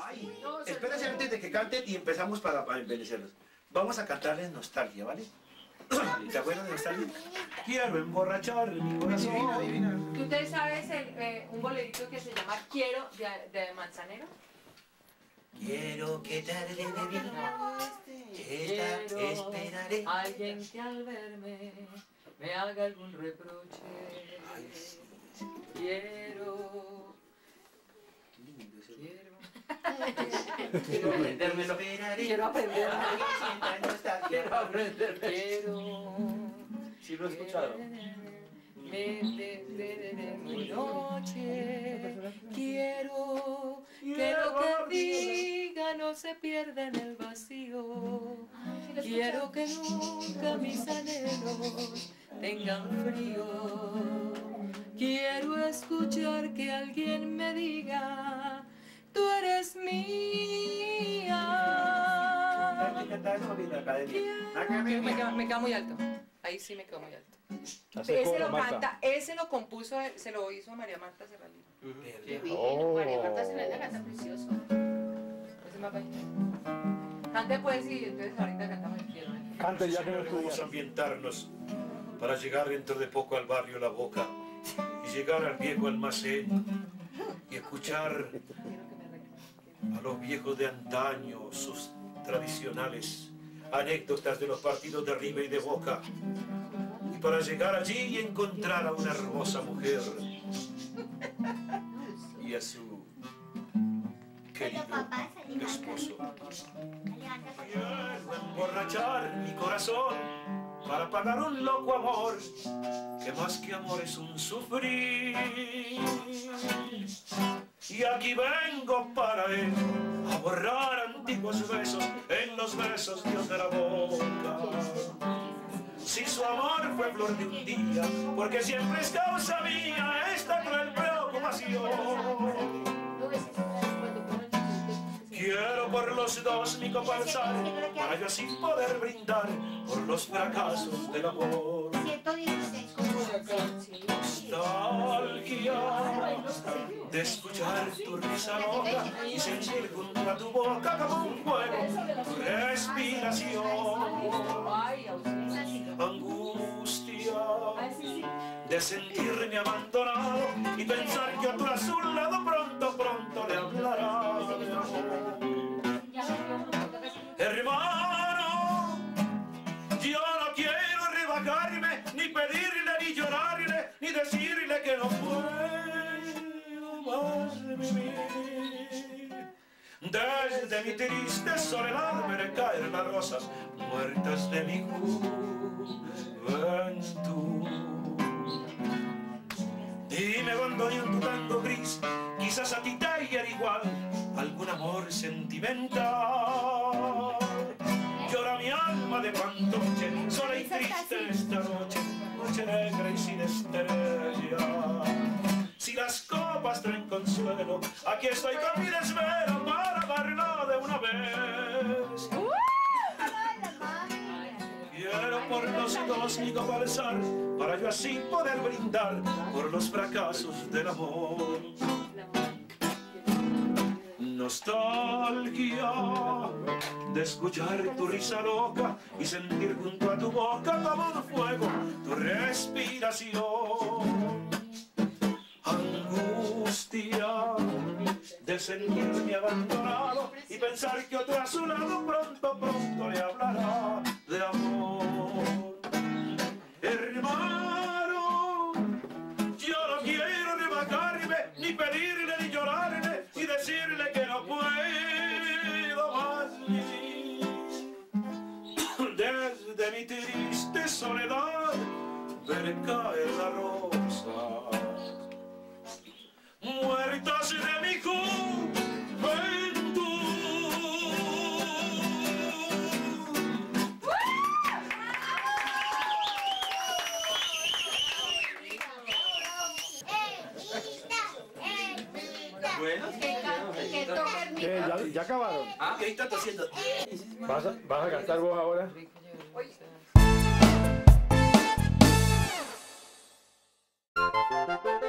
Ay, espérese antes de que canten y empezamos para embellecerlos. Vamos a cantarles Nostalgia, ¿vale? ¿Te acuerdas de Nostalgia? Quiero emborrachar mi corazón. ¿Tú te sabes un bolerito que se llama Quiero de Manzanero? Quiero que tarde me digas, esta esperaré. Alguien que al verme me haga algún reproche. Ay, sí. Quiero aprendérmelo. Quiero aprenderme. Quiero aprenderme. Quiero. Sí lo he escuchado. Mi noche. Quiero que lo que diga no se pierda en el vacío. Quiero que nunca mis anhelos tengan frío. Quiero escuchar que alguien me diga: tú eres mía. Me queda muy alto. Ahí sí me quedó muy alto. Ese lo canta, ese lo compuso, se lo hizo María Marta Serralino. María Marta Serralino canta precioso. Ese más bajito. Cante pues y entonces ahorita cantamos el Quiero. Cante ya que no estuvo. Vamos a ambientarnos para llegar dentro de poco al barrio La Boca y llegar al viejo almacén y escuchar a los viejos de antaño sus tradicionales anécdotas de los partidos de River y de Boca, y para llegar allí y encontrar a una hermosa mujer y a su querido esposo. Quiero emborrachar mi corazón para pagar un loco amor que más que amor es un sufrir. Y aquí vengo para él a borrar antiguos besos en los besos Dios de la boca. Si su amor fue flor de un día, porque siempre es causa mía esta cruel preocupación. Quiero por los dos mi copa alzar, para yo así poder brindar por los fracasos del amor. 116 Nostalgia de escuchar tu risa loca y sentir junto a tu boca como un fuego tu respiración. Angustia de sentirme abandonado y pensar que otro a su lado pronto le hablará. Hermano, yo no quiero rebajarme, ni pedirle, ni llorarle, ni decirle que no puedo más vivir. Desde mi triste soledad veré caer las rosas muertas de mi juventud. Dime cuando yo en tu tango gris, quizás a ti te hiera igual algún amor sentimental. Llora mi alma de pantoche, sola y triste esta noche, noche negra y sin estrella. Si las copas traen consuelo, aquí estoy con mi desvelo para amarlo de una vez. Quiero por los dos mi copa alzar, para yo así poder brindar por los fracasos del amor. Nostalgia de escuchar tu risa loca y sentir junto a tu boca como un fuego tu respiración. Angustia de sentirme abandonado y pensar que otro a su lado pronto le hablará de amor. Hermano, yo no quiero rebajarme, ni pedirle, ni llorarle, ni decirle que no puedo más vivir. Desde mi triste soledad veré caer las rosas muertas de mi juventud. Bueno, ¿Ya acabaron? ah, ¿qué estás haciendo? ¿Vas a cantar vos ahora? Oye.